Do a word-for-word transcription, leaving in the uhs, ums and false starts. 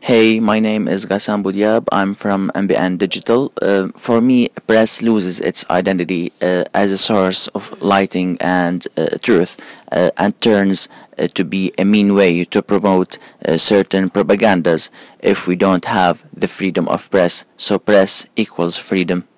Hey, my name is Ghassan Bou Diab. I'm from M B N Digital. Uh, for me, press loses its identity uh, as a source of lighting and uh, truth uh, and turns uh, to be a mean way to promote uh, certain propagandas if we don't have the freedom of press. So press equals freedom.